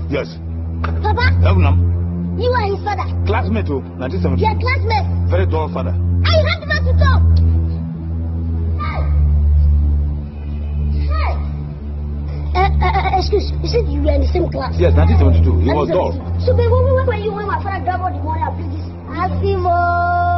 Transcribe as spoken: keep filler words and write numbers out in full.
Yes. Papa? Governor. You are his father. Classmate too. nineteen seventy. Your classmate. Very tall father. I have not to talk. Hey. Hey. Uh, uh, uh, excuse, you said you were in the same class? Yes, nineteen seventy-two. He was tall. So, baby, when were you when my father grabbed all the money and please? Asimo.